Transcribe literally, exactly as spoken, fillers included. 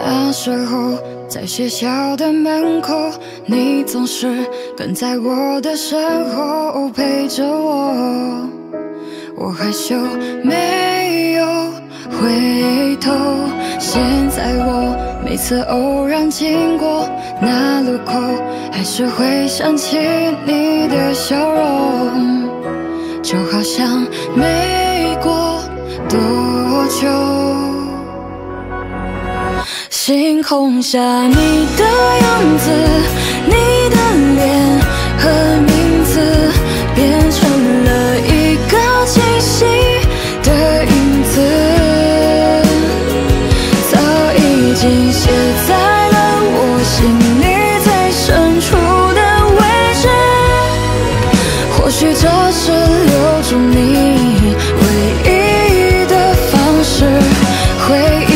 那时候在学校的门口，你总是跟在我的身后陪着我。我害羞没有回头，现在我每次偶然经过那路口，还是会想起你的笑容，就好像没过多久。星空下你的样子，你的脸和名字变成了一个清晰的影子，早已经写在了我心里最深处的位置。或许这是留住你唯一的方式，回忆